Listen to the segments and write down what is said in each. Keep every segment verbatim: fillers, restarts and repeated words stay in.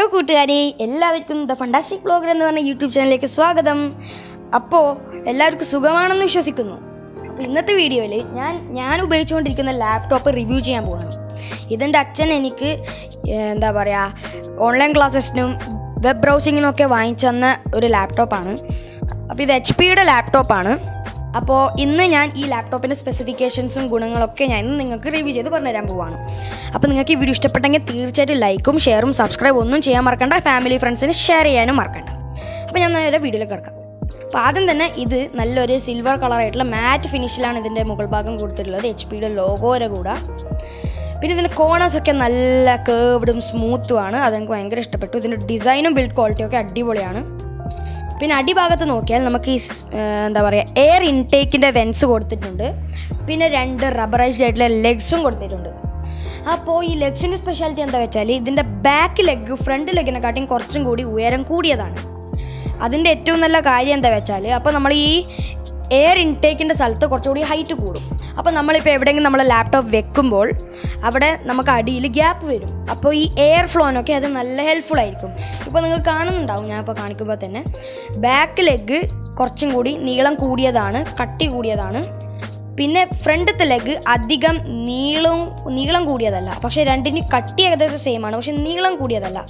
കൂട്ടുകാരെ, എല്ലാവർക്കും the fantastic blogger എന്ന് പറഞ്ഞ യൂട്യൂബ് ചാനലിലേക്ക് സ്വാഗതം. അപ്പോൾ എല്ലാവർക്കും സുഖമാണെന്ന് വിശ്വസിക്കുന്നു. അപ്പോൾ ഇന്നത്തെ വീഡിയോയിൽ ഞാൻ ഞാൻ ഉപയോഗിച്ചുകൊണ്ടിരിക്കുന്ന ലാപ്ടോപ്പ് റിവ്യൂ ചെയ്യാൻ പോവുകയാണ്. ഇതെൻ്റെ അച്ഛൻ എനിക്ക് എന്താ പറയുക ഓൺലൈൻ ക്ലാസ്സസിനും വെബ് ബ്രൗസിങ്ങിനും ഒക്കെ വാങ്ങിച്ചു തന്ന ഒരു ലാപ്ടോപ്പാണ്. അപ്പോൾ ഇത് എച്ച് പിയുടെ ലാപ്ടോപ്പാണ്. അപ്പോൾ ഇന്ന് ഞാൻ ഈ ലാപ്ടോപ്പിൻ്റെ സ്പെസിഫിക്കേഷൻസും ഗുണങ്ങളൊക്കെ ഞാൻ ഇന്ന് നിങ്ങൾക്ക് റിവ്യൂ ചെയ്ത് പറഞ്ഞുതരാൻ പോവുകയാണ്. അപ്പോൾ നിങ്ങൾക്ക് ഈ വീഡിയോ ഇഷ്ടപ്പെട്ടെങ്കിൽ തീർച്ചയായിട്ടും ലൈക്കും ഷെയറും സബ്സ്ക്രൈബ് ഒന്നും ചെയ്യാൻ മറക്കണ്ട. ഫാമിലി ഫ്രണ്ട്സിന് ഷെയർ ചെയ്യാനും മറക്കണ്ട. അപ്പോൾ ഞാൻ നേരെ വീഡിയോയിലേക്ക് കിടക്കാം. അപ്പോൾ ആദ്യം തന്നെ ഇത് നല്ലൊരു സിൽവർ കളറായിട്ടുള്ള മാറ്റ് ഫിനിഷിലാണ് ഇതിൻ്റെ മുകൾ ഭാഗം കൊടുത്തിട്ടുള്ളത്, എച്ച് പിയുടെ ലോഗോയുടെ കൂടെ. പിന്നെ ഇതിൻ്റെ കോണേഴ്സൊക്കെ നല്ല കേർവ്ഡും സ്മൂത്തുമാണ്, അതെനിക്ക് ഭയങ്കര ഇഷ്ടപ്പെട്ടു. ഇതിൻ്റെ ഡിസൈനും ബിൽഡ് ക്വാളിറ്റിയും ഒക്കെ അടിപൊളിയാണ്. പിന്നെ അടിഭാഗത്ത് നോക്കിയാൽ നമുക്ക് ഈ എന്താ പറയുക എയർ ഇൻടേക്കിൻ്റെ വെൻസ് കൊടുത്തിട്ടുണ്ട്. പിന്നെ രണ്ട് റബ്ബറൈസ്ഡ് ആയിട്ടുള്ള ലെഗ്സും കൊടുത്തിട്ടുണ്ട്. അപ്പോൾ ഈ ലെഗ്സിൻ്റെ സ്പെഷ്യാലിറ്റി എന്താ വെച്ചാൽ ഇതിൻ്റെ ബാക്ക് ലെഗ് ഫ്രണ്ട് ലെഗിനെക്കാട്ടിയും കുറച്ചും കൂടി ഉയരം കൂടിയതാണ്. അതിൻ്റെ ഏറ്റവും നല്ല കാര്യം എന്താ വെച്ചാൽ അപ്പോൾ നമ്മൾ ഈ എയർ ഇൻടേക്കിൻ്റെ സ്ഥലത്ത് കുറച്ചുകൂടി ഹൈറ്റ് കൂടും. അപ്പോൾ നമ്മളിപ്പോൾ എവിടെയെങ്കിലും നമ്മൾ ലാപ്ടോപ്പ് വെക്കുമ്പോൾ അവിടെ നമുക്ക് അടിയിൽ ഗ്യാപ്പ് വരും. അപ്പോൾ ഈ എയർ ഫ്ലോനൊക്കെ അത് നല്ല ഹെൽപ്ഫുൾ ആയിരിക്കും. ഇപ്പോൾ നിങ്ങൾ കാണുന്നുണ്ടാവും, ഞാൻ ഇപ്പോൾ കാണിക്കുമ്പോൾ തന്നെ ബാക്ക് ലെഗ് കുറച്ചും കൂടി നീളം കൂടിയതാണ്, കട്ടി കൂടിയതാണ്. പിന്നെ ഫ്രണ്ടത്തെ ലെഗ് അധികം നീളവും നീളം കൂടിയതല്ല, പക്ഷേ രണ്ടിന് കട്ടി ഏകദേശം സെയിം ആണ്, പക്ഷെ നീളം കൂടിയതല്ല.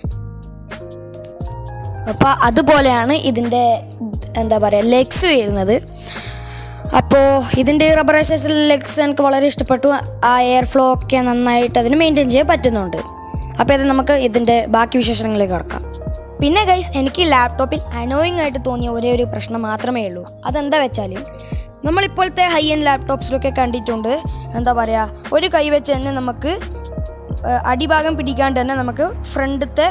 അപ്പോൾ അതുപോലെയാണ് ഇതിൻ്റെ എന്താ പറയുക ലെഗ്സ് വരുന്നത്. അപ്പോൾ ഇതിൻ്റെ റബ്ബറൈസേഷൻ ലെഗ്സ് എനിക്ക് വളരെ ഇഷ്ടപ്പെട്ടു. ആ എയർ ഫ്ലോ ഒക്കെ നന്നായിട്ട് അതിന് മെയിൻറ്റെയിൻ ചെയ്യാൻ പറ്റുന്നുണ്ട്. അപ്പോൾ ഇത് നമുക്ക് ഇതിൻ്റെ ബാക്കി വിശേഷങ്ങളിലേക്ക് കിടക്കാം. പിന്നെ ഗൈസ്, എനിക്ക് ലാപ്ടോപ്പിൽ അനോയിങ് ആയിട്ട് തോന്നിയ ഒരേ ഒരു പ്രശ്നം മാത്രമേ ഉള്ളൂ. അതെന്താ വെച്ചാൽ നമ്മളിപ്പോഴത്തെ ഹൈ എൻഡ് ലാപ്ടോപ്സിലൊക്കെ കണ്ടിട്ടുണ്ട്, എന്താ പറയുക ഒരു കൈ വെച്ച് തന്നെ നമുക്ക് അടിഭാഗം പിടിക്കാണ്ട് തന്നെ നമുക്ക് ഫ്രണ്ടത്തെ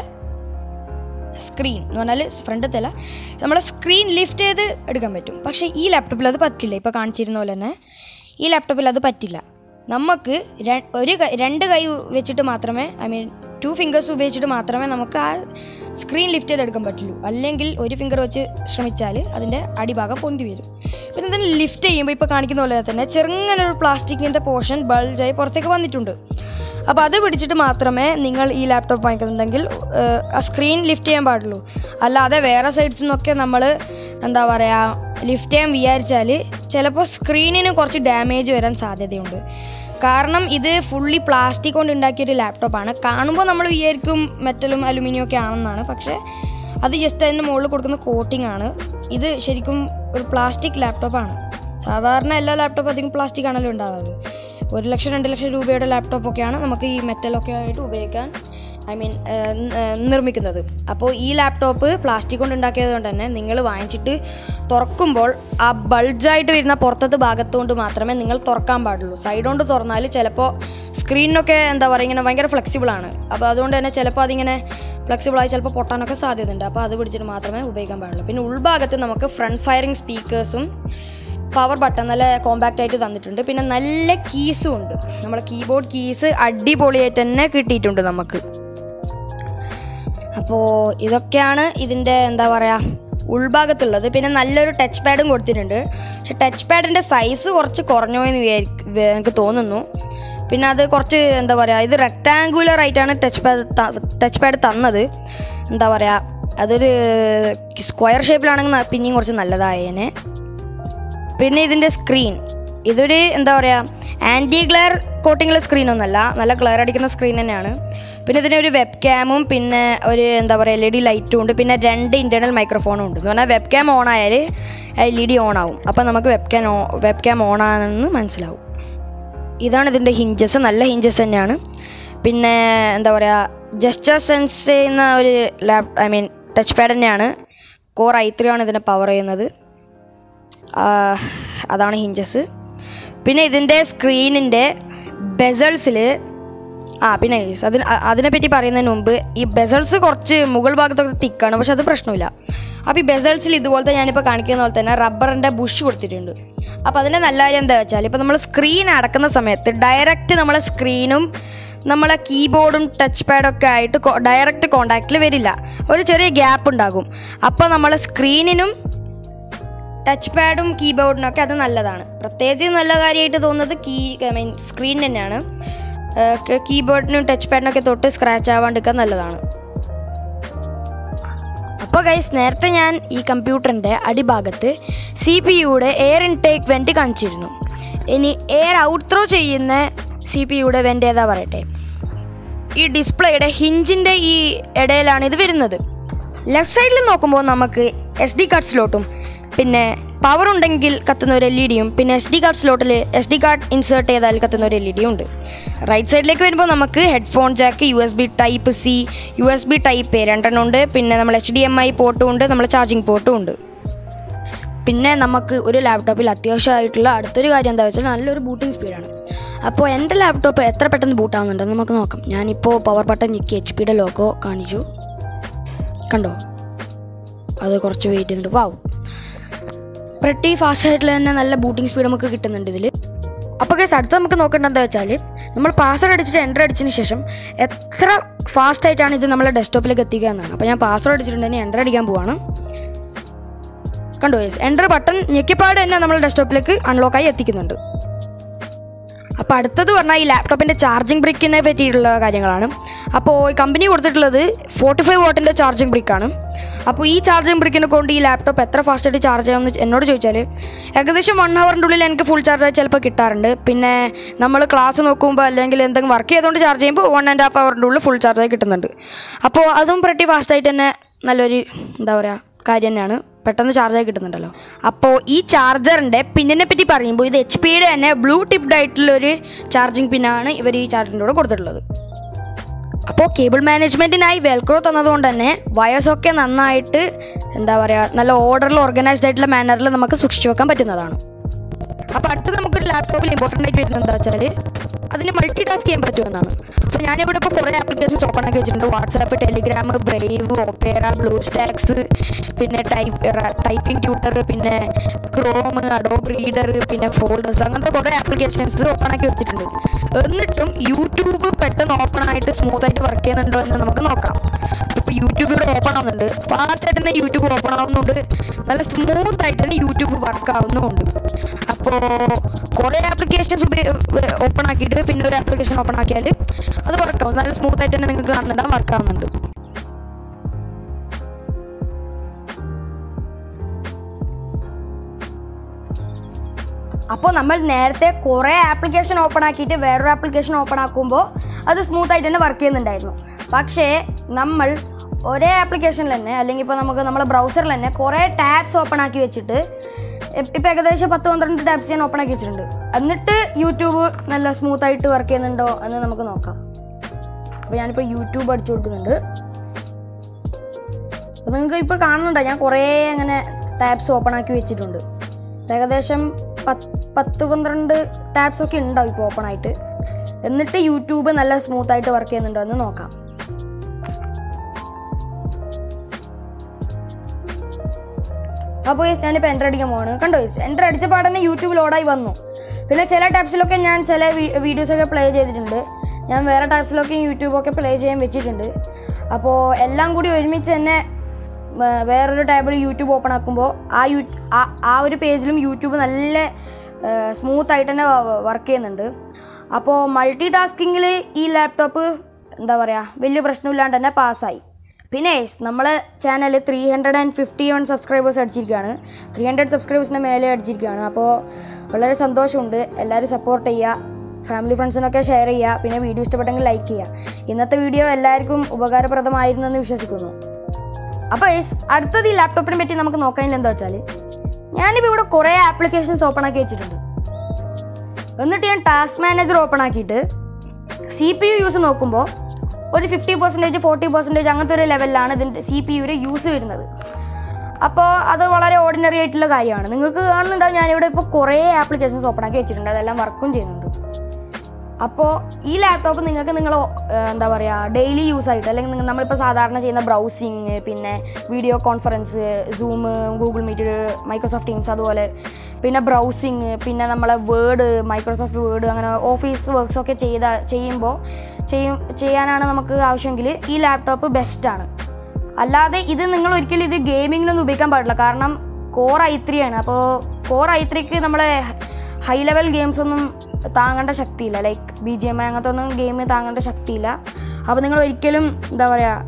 സ്ക്രീൻ എന്ന് പറഞ്ഞാൽ ഫ്രണ്ടത്തല്ല നമ്മളെ സ്ക്രീൻ ലിഫ്റ്റ് ചെയ്ത് എടുക്കാൻ പറ്റും. പക്ഷേ ഈ ലാപ്ടോപ്പിൽ അത് പറ്റില്ല. ഇപ്പോൾ കാണിച്ചിരുന്ന പോലെ തന്നെ ഈ ലാപ്ടോപ്പിൽ അത് പറ്റില്ല. നമുക്ക് ഒരു രണ്ട് കൈ വെച്ചിട്ട് മാത്രമേ ഐ മീൻ ടു ഫിംഗേഴ്സ് ഉപയോഗിച്ചിട്ട് മാത്രമേ നമുക്ക് ആ സ്ക്രീൻ ലിഫ്റ്റ് ചെയ്തെടുക്കാൻ പറ്റുള്ളൂ. അല്ലെങ്കിൽ ഒരു ഫിംഗർ വെച്ച് ശ്രമിച്ചാൽ അതിൻ്റെ അടിഭാഗം പൊന്തി വരും. പിന്നെ ഇതിന് ലിഫ്റ്റ് ചെയ്യുമ്പോൾ ഇപ്പോൾ കാണിക്കുന്ന പോലെ തന്നെ ചെറുങ്ങനെ ഒരു പ്ലാസ്റ്റിക്കിൻ്റെ പോർഷൻ ബൾജായി പുറത്തേക്ക് വന്നിട്ടുണ്ട്. അപ്പോൾ അത് പിടിച്ചിട്ട് മാത്രമേ നിങ്ങൾ ഈ ലാപ്ടോപ്പ് വാങ്ങിക്കുന്നുണ്ടെങ്കിൽ ആ സ്ക്രീൻ ലിഫ്റ്റ് ചെയ്യാൻ പാടുള്ളൂ. അല്ലാതെ വേറെ സൈഡ്സിൽ നിന്നൊക്കെ നമ്മൾ എന്താ പറയുക ലിഫ്റ്റ് ചെയ്യാൻ വിചാരിച്ചാൽ ചിലപ്പോൾ സ്ക്രീനിന് കുറച്ച് ഡാമേജ് വരാൻ സാധ്യതയുണ്ട്. കാരണം ഇത് ഫുള്ളി പ്ലാസ്റ്റിക് കൊണ്ട് ഉണ്ടാക്കിയൊരു ലാപ്ടോപ്പാണ്. കാണുമ്പോൾ നമ്മൾ വിചാരിക്കും മെറ്റലും അലുമിനിയം ഒക്കെ ആണെന്നാണ്, പക്ഷേ അത് ജസ്റ്റ് അതിൻ്റെ മുകളിൽ കൊടുക്കുന്ന കോട്ടിംഗ് ആണ്. ഇത് ശരിക്കും ഒരു പ്ലാസ്റ്റിക് ലാപ്ടോപ്പാണ്. സാധാരണ എല്ലാ ലാപ്ടോപ്പും അധികം പ്ലാസ്റ്റിക് ആണല്ലോ ഉണ്ടാവാറ്. ഒരു ലക്ഷം രണ്ട് ലക്ഷം രൂപയുടെ ലാപ്ടോപ്പൊക്കെയാണ് നമുക്ക് ഈ മെറ്റലൊക്കെ ആയിട്ട് ഉപയോഗിക്കാൻ ഐ മീൻ നിർമ്മിക്കുന്നത്. അപ്പോൾ ഈ ലാപ്ടോപ്പ് പ്ലാസ്റ്റിക് കൊണ്ട് ഉണ്ടാക്കിയത് കൊണ്ട് തന്നെ നിങ്ങൾ വാങ്ങിച്ചിട്ട് തുറക്കുമ്പോൾ ആ ബൾജായിട്ട് വരുന്ന പുറത്തത്തെ ഭാഗത്തുകൊണ്ട് മാത്രമേ നിങ്ങൾ തുറക്കാൻ പാടുള്ളൂ. സൈഡ് കൊണ്ട് തുറന്നാൽ ചിലപ്പോൾ സ്ക്രീനിനൊക്കെ എന്താ പറയുക ഇങ്ങനെ ഭയങ്കര ഫ്ലെക്സിബിളാണ്. അപ്പോൾ അതുകൊണ്ട് തന്നെ ചിലപ്പോൾ അതിങ്ങനെ ഫ്ലെക്സിബിളായി ചിലപ്പോൾ പൊട്ടാനൊക്കെ സാധ്യതയുണ്ട്. അപ്പോൾ അത് പിടിച്ചിട്ട് മാത്രമേ ഉപയോഗിക്കാൻ പാടുള്ളൂ. പിന്നെ ഉൾഭാഗത്ത് നമുക്ക് ഫ്രണ്ട് ഫയറിങ് സ്പീക്കേഴ്സും പവർ ബട്ടൺ നല്ല കോമ്പാക്റ്റ് ആയിട്ട് തന്നിട്ടുണ്ട്. പിന്നെ നല്ല കീസും ഉണ്ട്. നമ്മുടെ കീബോർഡ് കീസ് അടിപൊളിയായിട്ട് തന്നെ കിട്ടിയിട്ടുണ്ട് നമുക്ക്. അപ്പോൾ ഇതൊക്കെയാണ് ഇതിൻ്റെ എന്താ പറയുക ഉൾഭാഗത്തുള്ളത്. പിന്നെ നല്ലൊരു ടച്ച് പാഡും കൊടുത്തിട്ടുണ്ട്. പക്ഷെ ടച്ച് പാഡിൻ്റെ സൈസ് കുറച്ച് കുറഞ്ഞോ എന്ന് വിചാരിക്കും എനിക്ക് തോന്നുന്നു. പിന്നെ അത് കുറച്ച് എന്താ പറയുക ഇത് റെക്ടാങ്കുലർ ആയിട്ടാണ് ടച്ച് പാഡ് ടച്ച് പാഡ് തന്നത്. എന്താ പറയുക അതൊരു സ്ക്വയർ ഷേപ്പിലാണെങ്കിൽ പിന്നെയും കുറച്ച് നല്ലതായേനെ. പിന്നെ ഇതിൻ്റെ സ്ക്രീൻ ഇതൊരു എന്താ പറയുക ആൻറ്റി ഗ്ലെയർ കോട്ടിങ്ങുള്ള സ്ക്രീനൊന്നുമല്ല, നല്ല ഗ്ലെയർ അടിക്കുന്ന സ്ക്രീൻ തന്നെയാണ്. പിന്നെ ഇതിന് ഒരു വെബ് ക്യാമും പിന്നെ ഒരു എന്താ പറയുക എൽ ഇ ഡി ലൈറ്റും ഉണ്ട്. പിന്നെ രണ്ട് ഇൻറ്റേർണൽ മൈക്രോഫോണും ഉണ്ട്. എന്ന് പറഞ്ഞാൽ വെബ് ക്യാം ഓൺ ആയാൽ എൽ ഇ ഡി ഓൺ ആവും. അപ്പോൾ നമുക്ക് webcam webcam on ആണെന്ന് മനസ്സിലാവും. ഇതാണ് ഇതിൻ്റെ ഹിഞ്ചസ്, നല്ല ഹിഞ്ചസ് തന്നെയാണ്. പിന്നെ എന്താ പറയുക ജസ്റ്റർ സെൻസ് ചെയ്യുന്ന ഒരു lap I mean touchpad തന്നെയാണ്. കോർ ഐ ത്രീ ആണ് ഇതിനെ പവർ ചെയ്യുന്നത്. അതാണ് ഹിഞ്ചസ്. പിന്നെ ഇതിൻ്റെ സ്ക്രീനിൻ്റെ ബെസൾസിൽ ആ പിന്നെ അതിന് അതിനെപ്പറ്റി പറയുന്നതിന് മുമ്പ് ഈ ബെസൾസ് കുറച്ച് മുകൾ ഭാഗത്തൊക്കെ തിക്കാണ്, പക്ഷെ അത് പ്രശ്നമില്ല. അപ്പോൾ ഈ ബെസൾസിൽ ഇതുപോലത്തെ ഞാനിപ്പോൾ കാണിക്കുന്ന പോലെ തന്നെ റബ്ബറിൻ്റെ ബുഷ് കൊടുത്തിട്ടുണ്ട്. അപ്പോൾ അതിൻ്റെ നല്ല കാര്യം എന്താ വെച്ചാൽ ഇപ്പോൾ നമ്മൾ സ്ക്രീൻ അടക്കുന്ന സമയത്ത് ഡയറക്റ്റ് നമ്മളെ സ്ക്രീനും നമ്മളെ കീബോർഡും ടച്ച് പാഡൊക്കെ ആയിട്ട് ഡയറക്റ്റ് കോണ്ടാക്റ്റിൽ വരില്ല, ഒരു ചെറിയ ഗ്യാപ്പ് ഉണ്ടാകും. അപ്പോൾ നമ്മളെ സ്ക്രീനിനും ടച്ച് പാഡും കീബോർഡിനൊക്കെ അത് നല്ലതാണ്. പ്രത്യേകിച്ച് നല്ല കാര്യമായിട്ട് തോന്നുന്നത് കീ ഐ മീൻ സ്ക്രീൻ തന്നെയാണ്. കീബോർഡിനും ടച്ച് പാഡിനൊക്കെ തൊട്ട് സ്ക്രാച്ച് ആവാണ്ടിരിക്കാൻ നല്ലതാണ്. അപ്പോൾ ഗൈസ്, നേരത്തെ ഞാൻ ഈ കമ്പ്യൂട്ടറിൻ്റെ അടിഭാഗത്ത് സി പി യുടെ എയർ ഇൻടേക്ക് വെൻറ്റ് കാണിച്ചിരുന്നു. ഇനി എയർ ഔട്ട് ത്രോ ചെയ്യുന്ന സി പി യുടെ വെൻറ്റ് ഏതാ പറയട്ടെ. ഈ ഡിസ്പ്ലേയുടെ ഹിഞ്ചിൻ്റെ ഈ ഇടയിലാണ് ഇത് വരുന്നത്. ലെഫ്റ്റ് സൈഡിൽ നോക്കുമ്പോൾ നമുക്ക് എസ് ഡി കാർഡ് സ്ലോട്ടും പിന്നെ പവർ ഉണ്ടെങ്കിൽ കത്തുന്ന ഒരു എൽ ഇ ഡിയും പിന്നെ എസ് ഡി കാർഡ് സ്ലോട്ടിൽ എസ് ഡി കാർഡ് ഇൻസേർട്ട് ചെയ്താൽ കത്തുന്ന ഒരു എൽ ഇ ഡിയും ഉണ്ട്. റൈറ്റ് സൈഡിലേക്ക് വരുമ്പോൾ നമുക്ക് headphone jack, U S B type C, U S B type A രണ്ടെണ്ണം ഉണ്ട്. പിന്നെ നമ്മൾ എച്ച് ഡി എം ഐ പോർട്ടും ഉണ്ട്, നമ്മൾ ചാർജിങ് പോർട്ടും ഉണ്ട്. പിന്നെ നമുക്ക് ഒരു ലാപ്ടോപ്പിൽ അത്യാവശ്യമായിട്ടുള്ള അടുത്തൊരു കാര്യം എന്താ വെച്ചാൽ നല്ലൊരു ബൂട്ടിംഗ് സ്പീഡാണ്. അപ്പോൾ എൻ്റെ ലാപ്ടോപ്പ് എത്ര പെട്ടെന്ന് ബൂട്ടാവുന്നുണ്ടെന്ന് നമുക്ക് നോക്കാം. ഞാനിപ്പോൾ പവർ ബട്ടൺ ഞെക്കി എച്ച് പിയുടെ ലോഗോ കാണിച്ചു, കണ്ടോ? അത് കുറച്ച് വെയിറ്റ് ചെയ്തിട്ട് വാവും, പ്രട്ടി ഫാസ്റ്റായിട്ടുള്ള തന്നെ നല്ല ബൂട്ടിംഗ് സ്പീഡ് നമുക്ക് കിട്ടുന്നുണ്ട് ഇതിൽ. അപ്പോൾ കേസ് അടുത്ത് നമുക്ക് നോക്കേണ്ടത് എന്താ വെച്ചാൽ നമ്മൾ പാസ്വേഡ് അടിച്ചിട്ട് എൻ്റർ അടിച്ചതിന് ശേഷം എത്ര ഫാസ്റ്റായിട്ടാണ് ഇത് നമ്മളെ ഡെസ്ക്ടോപ്പിലേക്ക് എത്തിക്കുക എന്നാണ്. അപ്പോൾ ഞാൻ പാസ്വേഡ് അടിച്ചിട്ടുണ്ടെങ്കിൽ എൻ്റർ അടിക്കാൻ പോവാണ്. കണ്ടോ ഗൈസ്, എൻ്റർ ബട്ടൺ ഞെക്കിപ്പാട് തന്നെ നമ്മൾ ഡെസ്ക്ടോപ്പിലേക്ക് അൺലോക്കായി എത്തിക്കുന്നുണ്ട്. അപ്പോൾ അടുത്തത് പറഞ്ഞാൽ ഈ ലാപ്ടോപ്പിൻ്റെ ചാർജിങ് ബ്രിക്കിനെ പറ്റിയിട്ടുള്ള കാര്യങ്ങളാണ്. അപ്പോൾ കമ്പനി കൊടുത്തിട്ടുള്ളത് ഫോർട്ടി ഫൈവ് വാട്ടിൻ്റെ ചാർജിങ് ബ്രിക്കാണ്. അപ്പോൾ ഈ ചാർജിങ് ബ്രിക്കിനെ കൊണ്ട് ഈ ലാപ്ടോപ്പ് എത്ര ഫാസ്റ്റായിട്ട് ചാർജ് ചെയ്യാമെന്ന് എന്നോട് ചോദിച്ചാൽ ഏകദേശം വൺ അവറിൻ്റെ ഉള്ളിൽ എനിക്ക് ഫുൾ ചാർജ് ചിലപ്പോൾ കിട്ടാറുണ്ട്. പിന്നെ നമ്മൾ ക്ലാസ് നോക്കുമ്പോൾ അല്ലെങ്കിൽ എന്തെങ്കിലും വർക്ക് ചെയ്തുകൊണ്ട് ചാർജ് ചെയ്യുമ്പോൾ വൺ ആൻഡ് ഹാഫ് അവറിൻ്റെ ഉള്ളിൽ ഫുൾ ചാർജായി കിട്ടുന്നുണ്ട്. അപ്പോൾ അതും പ്രട്ടി ഫാസ്റ്റായിട്ട് തന്നെ നല്ലൊരു എന്താ പറയുക കാര്യം തന്നെയാണ്, പെട്ടെന്ന് ചാർജായി കിട്ടുന്നുണ്ടല്ലോ. അപ്പോൾ ഈ ചാർജറിൻ്റെ പിന്നിനെ പറ്റി പറയുമ്പോൾ ഇത് എച്ച് പിയുടെ തന്നെ ബ്ലൂ ടിപ്ഡ് ആയിട്ടുള്ളൊരു ചാർജിങ് പിന്നാണ് ഇവർ ഈ ചാർജിൻ്റെ കൂടെ കൊടുത്തിട്ടുള്ളത്. അപ്പോൾ കേബിൾ മാനേജ്മെൻറ്റിനായി വെൽക്രോ തന്നതുകൊണ്ട് തന്നെ വയേഴ്സൊക്കെ നന്നായിട്ട് എന്താ പറയുക നല്ല ഓർഡറിൽ ഓർഗനൈസ്ഡ് ആയിട്ടുള്ള മാനറിൽ നമുക്ക് സൂക്ഷിച്ചു വെക്കാൻ പറ്റുന്നതാണ്. അപ്പോൾ അടുത്ത് നമുക്കൊരു ലാപ്ടോപ്പിൽ ഇമ്പോർട്ടൻ്റ് ആയിട്ട് വരുന്നത് എന്താ വെച്ചാൽ അതിന് മൾട്ടി ടാസ്ക് ചെയ്യാൻ പറ്റുമെന്നാണ്. അപ്പോൾ ഞാനിവിടെ ഇപ്പോൾ കുറേ ആപ്ലിക്കേഷൻസ് ഓപ്പൺ ആക്കി വെച്ചിട്ടുണ്ട്. WhatsApp, Telegram, Brave, Opera, BlueStacks, പിന്നെ ടൈപ്പ് ടൈപ്പിംഗ് ട്യൂട്ടർ, പിന്നെ ക്രോം, അഡോബ് റീഡർ, പിന്നെ ഫോൾഡേഴ്സ്, അങ്ങനത്തെ കുറേ ആപ്ലിക്കേഷൻസ് ഓപ്പൺ ആക്കി വെച്ചിട്ടുണ്ട്. എന്നിട്ടും യൂട്യൂബ് പെട്ടെന്ന് ഓപ്പൺ ആയിട്ട് സ്മൂത്തായിട്ട് വർക്ക് ചെയ്യുന്നുണ്ടോ എന്ന് നമുക്ക് നോക്കാം. ഇപ്പോൾ യൂട്യൂബ് ഇവിടെ ഓപ്പൺ ആവുന്നുണ്ട്, ഫാസ്റ്റായിട്ട് തന്നെ യൂട്യൂബ് ഓപ്പൺ ആവുന്നുണ്ട്, നല്ല സ്മൂത്തായിട്ട് തന്നെ യൂട്യൂബ് വർക്ക് ആവുന്നുമുണ്ട്. അപ്പോൾ കുറേ ആപ്ലിക്കേഷൻസ് ഓപ്പൺ ആക്കിയിട്ട് പിന്നെ ഒരു ആപ്ലിക്കേഷൻ ഓപ്പൺ ആക്കിയാൽ അത് വർക്കാവും, നല്ല സ്മൂത്തായിട്ട് തന്നെ നിങ്ങൾക്ക് കാണുന്നുണ്ടാവും വർക്ക് ആവുന്നുണ്ട്. അപ്പോൾ നമ്മൾ നേരത്തെ കുറേ ആപ്ലിക്കേഷൻ ഓപ്പൺ ആക്കിയിട്ട് വേറൊരു ആപ്ലിക്കേഷൻ ഓപ്പൺ ആക്കുമ്പോൾ അത് സ്മൂത്തായിട്ട് തന്നെ വർക്ക് ചെയ്യുന്നുണ്ടായിരുന്നു. പക്ഷേ നമ്മൾ ഒരേ ആപ്ലിക്കേഷനിൽ തന്നെ അല്ലെങ്കിൽ ഇപ്പോൾ നമുക്ക് നമ്മുടെ ബ്രൗസറിൽ തന്നെ കുറേ ടാബ്സ് ഓപ്പൺ ആക്കി വെച്ചിട്ട് ഇപ്പോൾ ഏകദേശം പത്ത് പന്ത്രണ്ട് ടാബ്സ് ഞാൻ ഓപ്പൺ ആക്കി വെച്ചിട്ടുണ്ട്. എന്നിട്ട് യൂട്യൂബ് നല്ല സ്മൂത്തായിട്ട് വർക്ക് ചെയ്യുന്നുണ്ടോ എന്ന് നമുക്ക് നോക്കാം. അപ്പോൾ ഞാനിപ്പോൾ യൂട്യൂബ് അടിച്ചു കൊടുക്കുന്നുണ്ട്. അപ്പോൾ നിങ്ങൾക്ക് ഇപ്പോൾ കാണുന്നുണ്ടോ ഞാൻ കുറേ അങ്ങനെ ടാബ്സ് ഓപ്പൺ ആക്കി വെച്ചിട്ടുണ്ട്. ഏകദേശം പത്ത് പത്ത് പന്ത്രണ്ട് ടാബ്സ് ഒക്കെ ഉണ്ടാവും ഇപ്പോൾ ഓപ്പൺ ആയിട്ട്. എന്നിട്ട് യൂട്യൂബ് നല്ല സ്മൂത്തായിട്ട് വർക്ക് ചെയ്യുന്നുണ്ടോ എന്ന് നോക്കാം. അപ്പോൾ ഞാനിപ്പോൾ എൻ്റർ അടിക്കാൻ പോവാണ്. കണ്ടോ എൻ്റർ അടിച്ച പാടന്നെ യൂട്യൂബ് ലോഡായി വന്നു. പിന്നെ ചില ടാബ്സിലൊക്കെ ഞാൻ ചില വീഡിയോസൊക്കെ പ്ലേ ചെയ്തിട്ടുണ്ട്. ഞാൻ വേറെ ടാബ്സിലൊക്കെ യൂട്യൂബൊക്കെ പ്ലേ ചെയ്യാൻ വെച്ചിട്ടുണ്ട്. അപ്പോൾ എല്ലാം കൂടി ഒരുമിച്ച് തന്നെ വേറൊരു ടാബിൽ യൂട്യൂബ് ഓപ്പൺ ആക്കുമ്പോൾ ആ യൂ ആ ഒരു പേജിലും യൂട്യൂബ് നല്ല സ്മൂത്തായിട്ട് തന്നെ വർക്ക് ചെയ്യുന്നുണ്ട്. അപ്പോൾ മൾട്ടി ടാസ്കിങ്ങിൽ ഈ ലാപ്ടോപ്പ് എന്താ പറയുക വലിയ പ്രശ്നമില്ലാണ്ട് തന്നെ പാസ്സായി. പിന്നെ നമ്മളെ channel three hundred and fifty one subscribers അടിച്ചിരിക്കുകയാണ്. ത്രീ ഹൺഡ്രഡ് സബ്സ്ക്രൈബേഴ്സിൻ്റെ മേലെ അടിച്ചിരിക്കുകയാണ്. അപ്പോൾ വളരെ സന്തോഷമുണ്ട്. എല്ലാവരും സപ്പോർട്ട് ചെയ്യുക, ഫാമിലി ഫ്രണ്ട്സിനൊക്കെ ഷെയർ ചെയ്യുക, പിന്നെ വീഡിയോ ഇഷ്ടപ്പെട്ടെങ്കിൽ ലൈക്ക് ചെയ്യുക. ഇന്നത്തെ വീഡിയോ എല്ലാവർക്കും ഉപകാരപ്രദമായിരുന്നു എന്ന് വിശ്വസിക്കുന്നു. അപ്പോൾ അടുത്തത് ഈ ലാപ്ടോപ്പിനെ പറ്റി നമുക്ക് നോക്കാനില്ല എന്താ വെച്ചാൽ ഞാനിപ്പോൾ ഇവിടെ കുറേ ആപ്ലിക്കേഷൻസ് ഓപ്പൺ ആക്കി വെച്ചിട്ടുണ്ട്. എന്നിട്ട് ഞാൻ ടാസ്ക് മാനേജർ ഓപ്പൺ ആക്കിയിട്ട് സി പി യു യൂസ് നോക്കുമ്പോൾ ഒരു ഫിഫ്റ്റി പെർസെൻറ്റേജ് ഫോർട്ടി പെർസെൻറ്റേജ് അങ്ങനത്തെ ഒരു ലെവലിലാണ് ഇതിൻ്റെ സി പി യുവിൻ്റെ യൂസ് വരുന്നത്. അപ്പോൾ അത് വളരെ ഓർഡിനറി ആയിട്ടുള്ള കാര്യമാണ്. നിങ്ങൾക്ക് കാണുന്നുണ്ടാവും ഞാനിവിടെ ഇപ്പോൾ കുറേ ആപ്ലിക്കേഷൻസ് ഓപ്പൺ ആക്കി വെച്ചിട്ടുണ്ട്, അതെല്ലാം വർക്കും ചെയ്യുന്നുണ്ട്. അപ്പോൾ ഈ ലാപ്ടോപ്പ് നിങ്ങൾക്ക് നിങ്ങൾ എന്താ പറയുക ഡെയിലി യൂസ് ആയിട്ട് അല്ലെങ്കിൽ നമ്മളിപ്പോൾ സാധാരണ ചെയ്യുന്ന ബ്രൗസിങ്, പിന്നെ video conference, Zoom, Google Meet, Microsoft Teams, അതുപോലെ പിന്നെ ബ്രൗസിങ്, പിന്നെ നമ്മളെ വേർഡ്, മൈക്രോസോഫ്റ്റ് വേർഡ്, അങ്ങനെ ഓഫീസ് വർക്ക്സൊക്കെ ചെയ്ത ചെയ്യുമ്പോൾ ചെയ്യും ചെയ്യാനാണ് നമുക്ക് ആവശ്യമെങ്കിൽ ഈ ലാപ്ടോപ്പ് ബെസ്റ്റാണ്. അല്ലാതെ ഇത് നിങ്ങൾ ഒരിക്കലും ഇത് ഗെയിമിങ്ങിനൊന്നും ഉപയോഗിക്കാൻ പാടില്ല. കാരണം കോർ ഐ ത്രീ ആണ്. അപ്പോൾ കോർ ഐ ത്രീക്ക് നമ്മളെ ഹൈ ലെവൽ ഗെയിംസ് ഒന്നും താങ്ങേണ്ട ശക്തിയില്ല, like B G M I അങ്ങനത്തെ ഒന്നും ഗെയിം താങ്ങേണ്ട ശക്തിയില്ല. അപ്പോൾ നിങ്ങൾ ഒരിക്കലും എന്താ പറയുക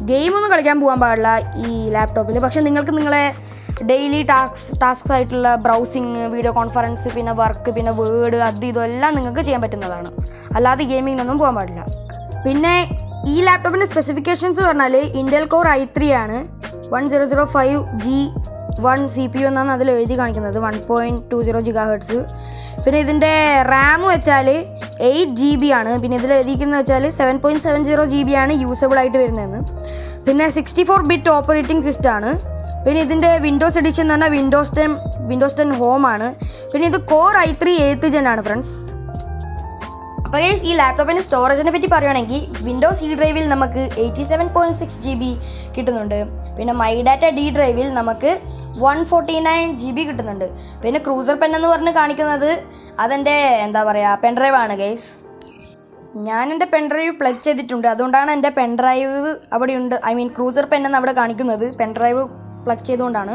ഗെയിമൊന്നും കളിക്കാൻ പോകാൻ പാടില്ല ഈ ലാപ്ടോപ്പിൽ. പക്ഷേ നിങ്ങൾക്ക് നിങ്ങളെ ഡെയിലി ടാസ്ക് ടാസ്ക്സ് ആയിട്ടുള്ള ബ്രൗസിങ്, വീഡിയോ കോൺഫറൻസ്, പിന്നെ വർക്ക്, പിന്നെ വേർഡ്, അത് ഇതെല്ലാം നിങ്ങൾക്ക് ചെയ്യാൻ പറ്റുന്നതാണ്. അല്ലാതെ ഗെയിമിങ്ങിനൊന്നും പോകാൻ പാടില്ല. പിന്നെ ഈ ലാപ്ടോപ്പിൻ്റെ സ്പെസിഫിക്കേഷൻസ് പറഞ്ഞാൽ ഇൻറ്റൽ കോർ ഐ ത്രീ ആണ്, one zero zero five G one C P U എന്നാണ് അതിൽ എഴുതി കാണിക്കുന്നത്, one point two zero gigahertz. പിന്നെ ഇതിൻ്റെ റാം വെച്ചാൽ എയ്റ്റ് ജി ബി ആണ്. പിന്നെ ഇതിൽ എഴുതിക്കുന്നത് വെച്ചാൽ seven point seven zero G B ആണ് യൂസബിൾ ആയിട്ട് വരുന്നതെന്ന്. പിന്നെ sixty four bit operating system ആണ്. പിന്നെ ഇതിൻ്റെ വിൻഡോസ് എഡിഷൻ എന്ന് പറഞ്ഞാൽ Windows ten Windows ten home ആണ്. പിന്നെ ഇത് core I three eighth gen ആണ് ഫ്രണ്ട്സ്. അപ്പോൾ ഗൈസ് ഈ ലാപ്ടോപ്പിൻ്റെ സ്റ്റോറേജിനെ പറ്റി പറയുകയാണെങ്കിൽ വിൻഡോസ് ഇ ഡ്രൈവിൽ നമുക്ക് eighty seven point six G B കിട്ടുന്നുണ്ട്. പിന്നെ മൈ ഡാറ്റ ഡി ഡ്രൈവിൽ നമുക്ക് one forty nine G B കിട്ടുന്നുണ്ട്. പിന്നെ ക്രൂസർ പെൻ എന്ന് പറഞ്ഞ് കാണിക്കുന്നത് അതെൻ്റെ എന്താ പറയുക പെൻഡ്രൈവ് ആണ് ഗൈസ്. ഞാൻ എൻ്റെ പെൻഡ്രൈവ് പ്ലഗ് ചെയ്തിട്ടുണ്ട്, അതുകൊണ്ടാണ് എൻ്റെ പെൻഡ്രൈവ് അവിടെയുണ്ട്, ഐ മീൻ ക്രൂസർ പെൻ എന്ന് അവിടെ കാണിക്കുന്നത് പെൻഡ്രൈവ് പ്ലഗ് ചെയ്തുകൊണ്ടാണ്.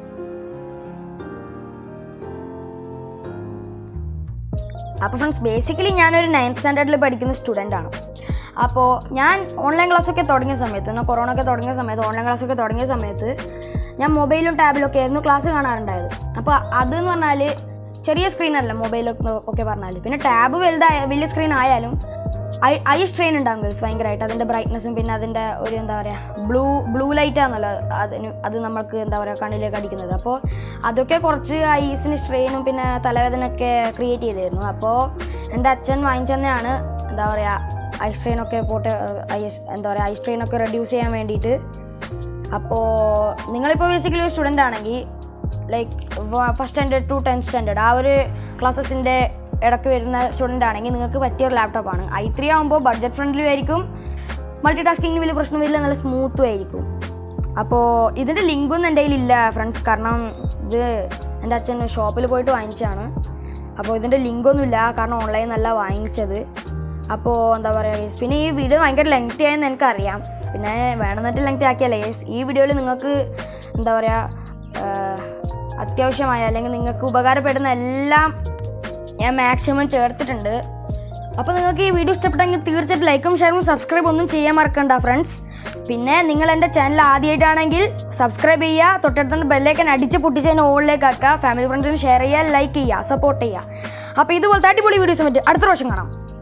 അപ്പോൾ ഫ്രണ്ട്സ് ബേസിക്കലി ഞാനൊരു നയൻത് സ്റ്റാൻഡേർഡിൽ പഠിക്കുന്ന സ്റ്റുഡൻ്റ് ആണ്. അപ്പോൾ ഞാൻ ഓൺലൈൻ ക്ലാസ്സൊക്കെ തുടങ്ങിയ സമയത്ത്, എന്നാൽ കൊറോണ ഒക്കെ തുടങ്ങിയ സമയത്ത് ഓൺലൈൻ ക്ലാസ്സൊക്കെ തുടങ്ങിയ സമയത്ത് ഞാൻ മൊബൈലും ടാബിലൊക്കെ ആയിരുന്നു ക്ലാസ് കാണാറുണ്ടായത്. അപ്പോൾ അതെന്ന് പറഞ്ഞാൽ ചെറിയ സ്ക്രീനല്ല മൊബൈലൊക്കെ ഒക്കെ പറഞ്ഞാൽ. പിന്നെ ടാബ് വലുതായ വലിയ സ്ക്രീൻ ആയാലും ഐ ഐ സ്ട്രെയിൻ ഉണ്ടാകും ഗൈസ് ഭയങ്കരമായിട്ട്. അതിൻ്റെ ബ്രൈറ്റ്നസ്സും പിന്നെ അതിൻ്റെ ഒരു എന്താ പറയുക ബ്ലൂ ബ്ലൂ ലൈറ്റാണല്ലോ അതിന് അത് നമ്മൾക്ക് എന്താ പറയുക കണ്ണിലേക്ക് അടിക്കുന്നത്. അപ്പോൾ അതൊക്കെ കുറച്ച് ഐസിന് സ്ട്രെയിനും പിന്നെ തലവേദനയൊക്കെ ക്രിയേറ്റ് ചെയ്തിരുന്നു. അപ്പോൾ എൻ്റെ അച്ഛൻ വാങ്ങിച്ചെന്നാണ് എന്താ പറയുക ഐ സ്ട്രെയിനൊക്കെ പോട്ടെ ഐ എന്താ പറയുക ഐ സ്ട്രെയിനൊക്കെ റെഡ്യൂസ് ചെയ്യാൻ വേണ്ടിയിട്ട്. അപ്പോൾ നിങ്ങളിപ്പോൾ ബേസിക്കലി ഒരു സ്റ്റുഡൻ്റ് ആണെങ്കിൽ like first standard to tenth standard ആ ഒരു ക്ലാസ്സസിൻ്റെ ഇടയ്ക്ക് വരുന്ന സ്റ്റുഡൻ്റ് ആണെങ്കിൽ നിങ്ങൾക്ക് പറ്റിയൊരു ലാപ്ടോപ്പാണ്. ഐ ത്രീ ആകുമ്പോൾ ബഡ്ജറ്റ് ഫ്രണ്ട്ലി ആയിരിക്കും, മൾട്ടി ടാസ്കിങ്ങിന് വലിയ പ്രശ്നമില്ല, നല്ല സ്മൂത്തും ആയിരിക്കും. അപ്പോൾ ഇതിൻ്റെ ലിങ്കൊന്നും എൻ്റെ കയ്യിലില്ല ഫ്രണ്ട്സ്, കാരണം ഇത് എൻ്റെ അച്ഛൻ ഷോപ്പിൽ പോയിട്ട് വാങ്ങിച്ചതാണ്. അപ്പോൾ ഇതിൻ്റെ ലിങ്കൊന്നുമില്ല, കാരണം ഓൺലൈൻ നല്ല വാങ്ങിച്ചത്. അപ്പോൾ എന്താ പറയുക, പിന്നെ ഈ വീഡിയോ ഭയങ്കര ലെങ്തി ആയെന്ന് എനിക്കറിയാം, പിന്നെ വേണമെന്നിട്ട് ലെങ്തി ആക്കിയല്ലേ. ഈ വീഡിയോയിൽ നിങ്ങൾക്ക് എന്താ പറയുക അത്യാവശ്യമായ അല്ലെങ്കിൽ നിങ്ങൾക്ക് ഉപകാരപ്പെടുന്ന എല്ലാം ഞാൻ മാക്സിമം ചേർത്തിട്ടുണ്ട്. അപ്പോൾ നിങ്ങൾക്ക് ഈ വീഡിയോ ഇഷ്ടപ്പെട്ടെങ്കിൽ തീർച്ചയായിട്ടും ലൈക്കും ഷെയറും സബ്സ്ക്രൈബ് ഒന്നും ചെയ്യാൻ മറക്കണ്ട ഫ്രണ്ട്സ്. പിന്നെ നിങ്ങൾ എൻ്റെ ചാനൽ ആദ്യമായിട്ടാണെങ്കിൽ സബ്സ്ക്രൈബ് ചെയ്യുക, തൊട്ടടുത്ത ബെല്ലൈക്കൻ അടിച്ച് പൊട്ടിച്ചതിന് ഓളിലേക്ക് ആക്കുക, ഫാമിലി ഫ്രണ്ട്സിന് ഷെയർ ചെയ്യുക, ലൈക്ക് ചെയ്യുക, സപ്പോർട്ട് ചെയ്യുക. അപ്പോൾ ഇതുപോലത്തെ അടിപൊളി വീഡിയോസ് പറ്റി അടുത്ത പ്രാവശ്യം കാണാം.